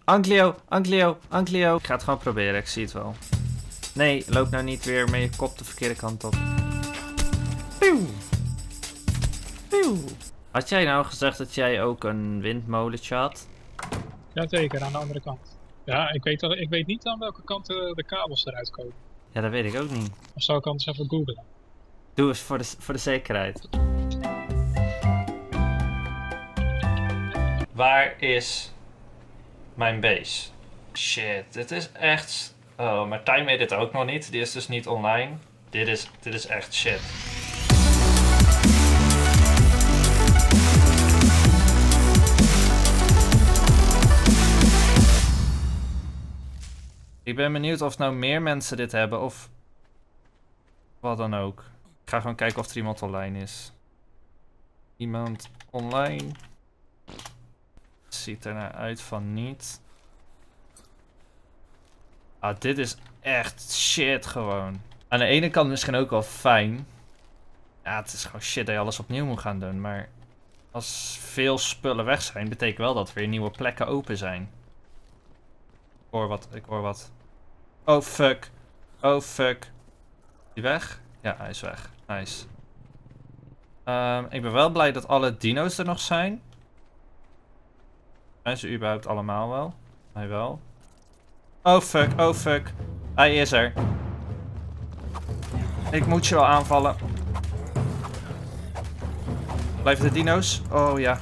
Anglio, Anglio, Anglio. Ik ga het gewoon proberen, ik zie het wel. Nee, loop nou niet weer met je kop de verkeerde kant op. Pieuw. Pieuw. Had jij nou gezegd dat jij ook een windmolentje had? Jazeker, aan de andere kant. Ja, ik weet niet aan welke kant de kabels eruit komen. Ja, dat weet ik ook niet. Of zou ik anders even googlen? Doe eens voor de zekerheid. Waar is mijn base? Shit, dit is echt... Oh, maar Time weet dit ook nog niet. Die is dus niet online. Dit is echt shit. Ik ben benieuwd of nou meer mensen dit hebben of wat dan ook. Ik ga gewoon kijken of er iemand online is. Iemand online. Ziet er nou uit van niet. Ah, dit is echt shit gewoon. Aan de ene kant misschien ook wel fijn. Ja, het is gewoon shit dat je alles opnieuw moet gaan doen. Maar als veel spullen weg zijn, betekent wel dat weer nieuwe plekken open zijn. Ik hoor wat. Oh fuck. Oh fuck. Is die weg? Ja, hij is weg. Nice. Ik ben wel blij dat alle dino's er nog zijn. Zijn ze überhaupt allemaal wel? Hij wel. Oh fuck, oh fuck. Hij is er. Ik moet je wel aanvallen. Blijven de dino's? Oh ja.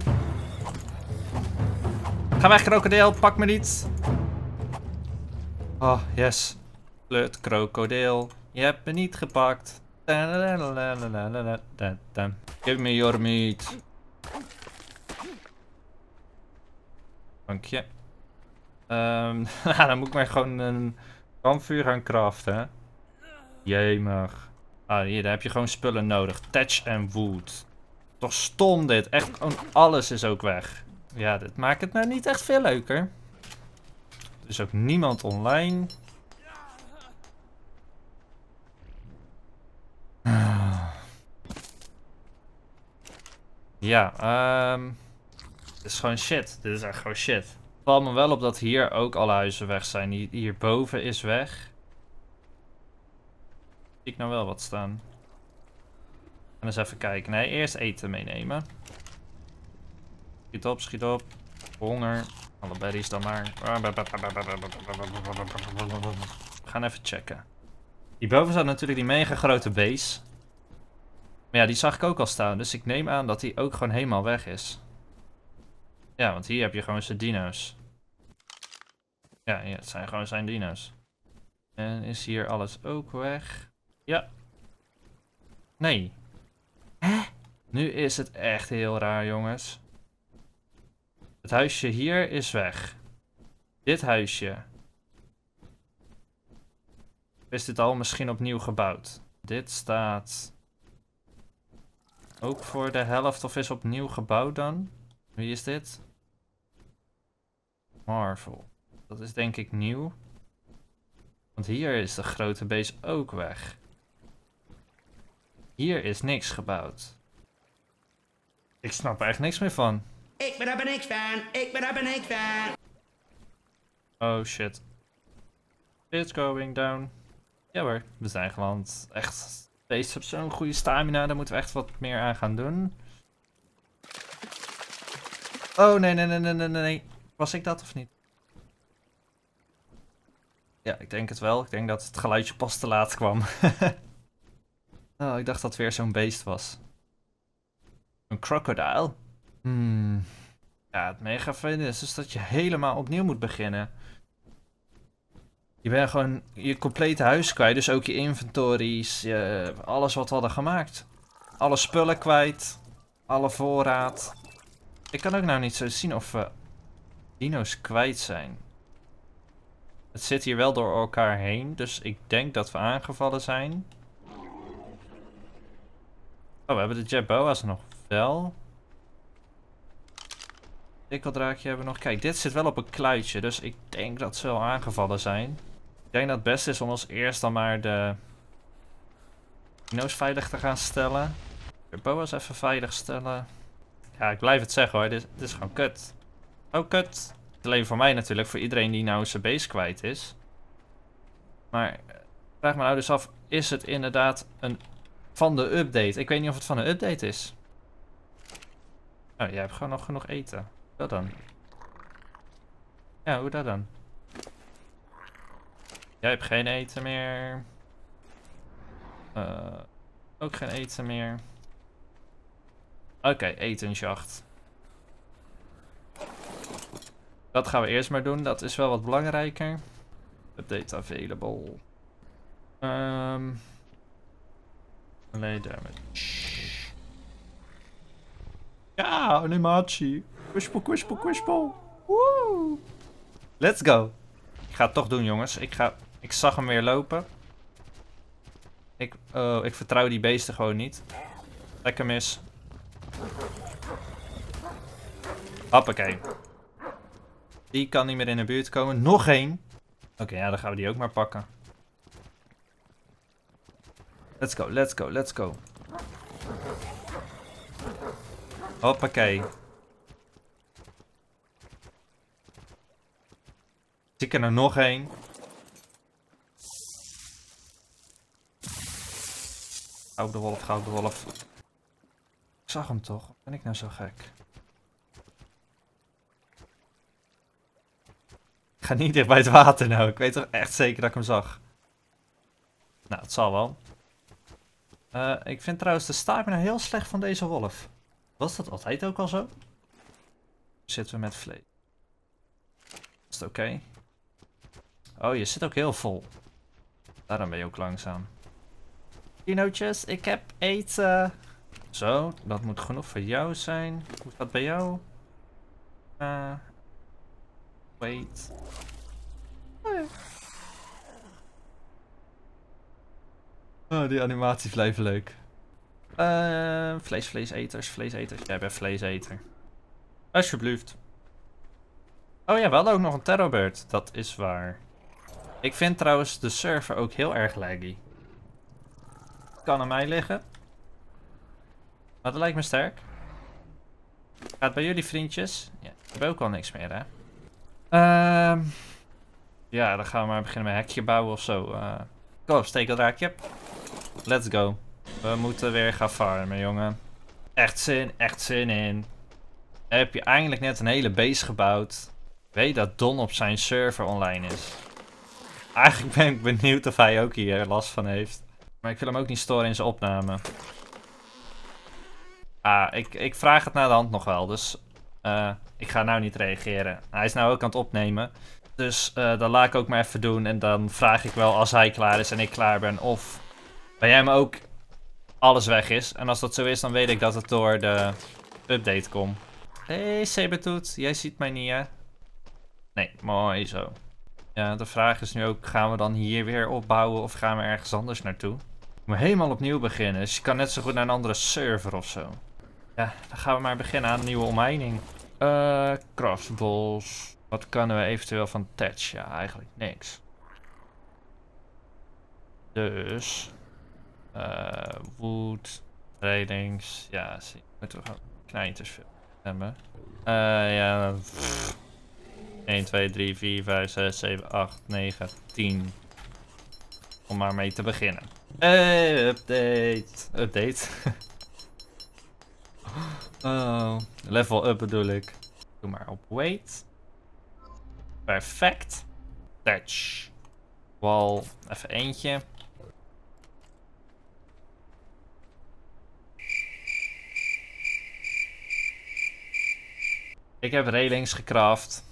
Ga weg, krokodil. Pak me niet. Oh, yes. Flut, krokodil. Je hebt me niet gepakt. Give me your meat. Dank je. Dan moet ik maar gewoon een kampvuur gaan craften, hè. Jemig. Ah, hier, daar heb je gewoon spullen nodig. Thatch en wood. Toch stom dit. Echt, gewoon alles is ook weg. Ja, dit maakt het nou niet echt veel leuker. Er is ook niemand online. Ja, dit is gewoon shit. Dit is echt gewoon shit. Het valt me wel op dat hier ook alle huizen weg zijn. Hierboven is weg. Zie ik nou wel wat staan? En eens even kijken. Nee, eerst eten meenemen. Schiet op, schiet op. Honger. Alle berries dan maar. We gaan even checken. Hierboven staat natuurlijk die mega grote base. Maar ja, die zag ik ook al staan. Dus ik neem aan dat die ook gewoon helemaal weg is. Ja, want hier heb je gewoon zijn dino's. Ja, het zijn gewoon zijn dino's. En is hier alles ook weg? Ja. Nee. Hè? Nu is het echt heel raar, jongens. Het huisje hier is weg. Dit huisje. Is dit al misschien opnieuw gebouwd? Dit staat... ook voor de helft of is opnieuw gebouwd dan? Wie is dit? Marvel. Dat is denk ik nieuw. Want hier is de grote base ook weg. Hier is niks gebouwd. Ik snap er echt niks meer van. Ik ben er niks van. Ik ben er niks van. Oh shit. It's going down. Ja hoor, we zijn geland. Echt. Deze heeft zo'n goede stamina, daar moeten we echt wat meer aan gaan doen. Oh nee. Was ik dat of niet? Ja, ik denk het wel. Ik denk dat het geluidje pas te laat kwam. Oh, ik dacht dat het weer zo'n beest was. Een crocodile? Ja, het mega fijn is dus dat je helemaal opnieuw moet beginnen. Je bent gewoon je complete huis kwijt, dus ook je inventories, alles wat we hadden gemaakt. Alle spullen kwijt, alle voorraad. Ik kan ook nou niet zo zien of we dino's kwijt zijn. Het zit hier wel door elkaar heen, dus ik denk dat we aangevallen zijn. Oh, we hebben de Jerboa's nog wel. Dikkeldraakje hebben we nog. Kijk, dit zit wel op een kluitje, dus ik denk dat ze wel aangevallen zijn. Ik denk dat het beste is om als eerst dan maar de dino's veilig te gaan stellen. De boa's even veilig stellen. Ja, ik blijf het zeggen hoor. Dit is gewoon kut. Oh, kut. Alleen voor mij natuurlijk, voor iedereen die nou zijn base kwijt is. Maar vraag me nou dus af, is het inderdaad een van de update? Ik weet niet of het van een update is. Oh, jij hebt gewoon nog genoeg eten. Hoe dat dan? Ja, hoe dat dan? Jij hebt geen eten meer. Ook geen eten meer. Oké, etensjacht. Dat gaan we eerst maar doen. Dat is wel wat belangrijker. Update available. Melee damage. Ja, animatie. Kwispel, kwispel, kwispel. Woe. Let's go. Ik ga het toch doen, jongens. Ik zag hem weer lopen. Ik vertrouw die beesten gewoon niet. Lekker mis. Hoppakee. Die kan niet meer in de buurt komen. Nog één. Oké, ja, dan gaan we die ook maar pakken. Let's go, let's go, let's go. Hoppakee. Zie ik er nou nog één? Gouden wolf, gouden wolf. Ik zag hem toch? Ben ik nou zo gek? Ik ga niet dicht bij het water nou. Ik weet toch echt zeker dat ik hem zag. Nou, het zal wel. Ik vind trouwens de stamina heel slecht van deze wolf. Was dat altijd ook al zo? Zitten we met vlees. Is het oké? Oh, je zit ook heel vol. Daarom ben je ook langzaam. Dinootjes, ik heb eten. Zo, dat moet genoeg voor jou zijn. Hoe is dat bij jou? Wait. Oh, die animaties blijven leuk. Vleeseters. Jij bent vleeseter. Alsjeblieft. Oh ja, we hadden ook nog een terrorbird. Dat is waar. Ik vind trouwens de server ook heel erg laggy. Kan aan mij liggen. Maar dat lijkt me sterk. Gaat bij jullie vriendjes? Ja, ik heb ook al niks meer, hè? Ja, dan gaan we maar beginnen met hekje bouwen of zo. Kom op, stekeldraakje. Let's go. We moeten weer gaan farmen, jongen. Echt zin in. Heb je eindelijk net een hele base gebouwd. Weet dat Don op zijn server online is. Eigenlijk ben ik benieuwd of hij ook hier last van heeft. Maar ik wil hem ook niet storen in zijn opname. Ik vraag het naar de hand nog wel, dus ik ga nou niet reageren. Hij is nou ook aan het opnemen. Dus dan laat ik ook maar even doen. En dan vraag ik wel als hij klaar is en ik klaar ben of bij hem ook alles weg is. En als dat zo is, dan weet ik dat het door de update komt. Hey Sabertooth, jij ziet mij niet, hè? Nee, mooi zo. Ja, de vraag is nu ook, gaan we dan hier weer opbouwen of gaan we ergens anders naartoe? We moeten helemaal opnieuw beginnen, dus je kan net zo goed naar een andere server of zo. Ja, dan gaan we maar beginnen aan een nieuwe omheining. Craftables. Wat kunnen we eventueel van Thatch? Ja, eigenlijk niks. Dus... wood, railings, ja, zie. Moeten we gewoon knijters hebben. Ja, 1, 2, 3, 4, 5, 6, 7, 8, 9, 10. Om maar mee te beginnen. Update. Oh, level up bedoel ik. Doe maar op weight. Perfect. Thatch. Wall, even eentje. Ik heb railings gecraft.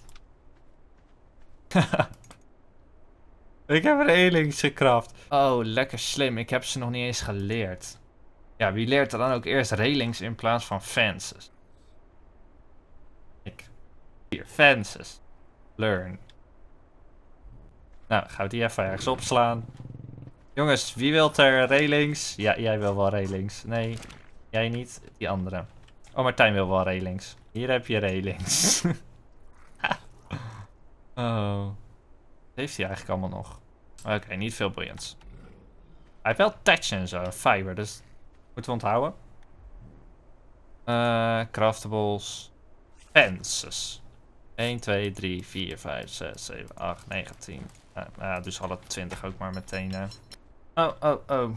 Ik heb railings gecraft. Oh, lekker slim. Ik heb ze nog niet eens geleerd. Ja, wie leert er dan ook eerst railings in plaats van fences? Hier, fences. Learn. Nou, gaan we die even ergens opslaan. Jongens, wie wil er railings? Ja, jij wil wel railings. Nee, jij niet. Die andere. Oh, Martijn wil wel railings. Hier heb je railings. Oh. Wat heeft hij eigenlijk allemaal nog? Oké, niet veel boeiends. Hij heeft wel touch en zo, fiber, dus moeten we onthouden. Craftables. Fences. 1, 2, 3, 4, 5, 6, 7, 8, 9, 10. Dus alle 20 ook maar meteen. Oh.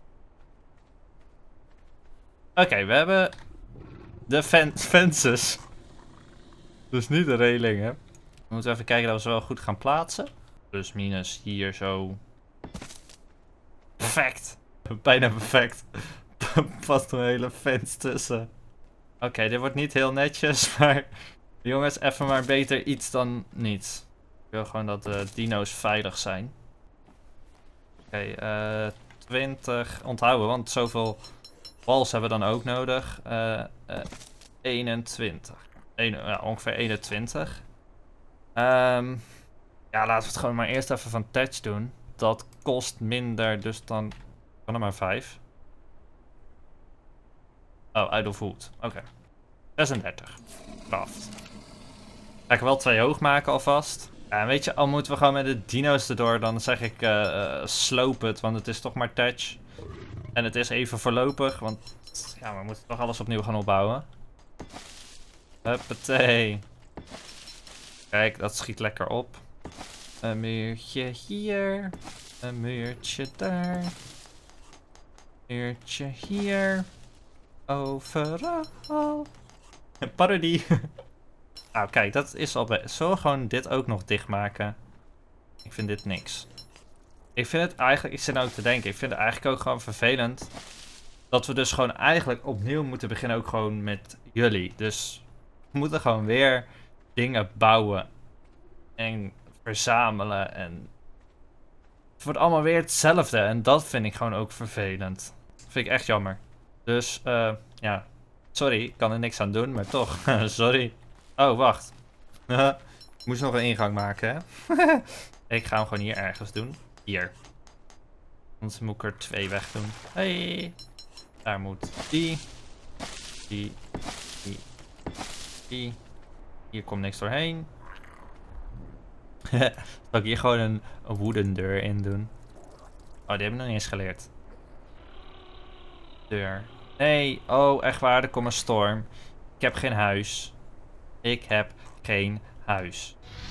Oké, we hebben de fences. Dus niet de relingen. We moeten even kijken dat we ze wel goed gaan plaatsen. Plus minus hier zo. Perfect. Bijna perfect. Past een hele fence tussen. Oké, dit wordt niet heel netjes, maar jongens, even maar beter iets dan niets. Ik wil gewoon dat de dino's veilig zijn. Oké, 20 onthouden, want zoveel balls hebben we dan ook nodig. 21. Ongeveer 21. Ja, laten we het gewoon maar eerst even van Thatch doen. Dat kost minder, dus dan kan er maar 5. Oh, idle food. Oké. 36. Craft. Ga ik er wel 2 hoog maken alvast. Ja, en weet je, al moeten we gewoon met de dino's erdoor, dan zeg ik sloop het, want het is toch maar Thatch. En het is even voorlopig, want ja, we moeten toch alles opnieuw gaan opbouwen. Huppatee. Kijk, dat schiet lekker op. Een muurtje hier. Een muurtje daar. Een muurtje hier. Overal. Een parodie. Nou, kijk, dat is al best. Zullen we gewoon dit ook nog dichtmaken? Ik vind dit niks. Ik vind het eigenlijk, ik zit nou ook te denken, ik vind het eigenlijk ook gewoon vervelend. Dat we dus gewoon eigenlijk opnieuw moeten beginnen, ook gewoon met jullie. Dus we moeten gewoon weer dingen bouwen. En verzamelen en... Het wordt allemaal weer hetzelfde en dat vind ik gewoon ook vervelend. Dat vind ik echt jammer. Dus, ja. Sorry, ik kan er niks aan doen, maar toch. Sorry. Oh, wacht. Ik moest nog een ingang maken, hè. Ik ga hem gewoon hier ergens doen. Hier. Anders moet ik er 2 weg doen. Hey. Daar moet die. Die. Hier komt niks doorheen. Zal ik hier gewoon een wooden deur in doen? Oh, die heb ik nog niet eens geleerd. Deur. Nee, oh echt waar, er komt een storm. Ik heb geen huis. Ik heb geen huis.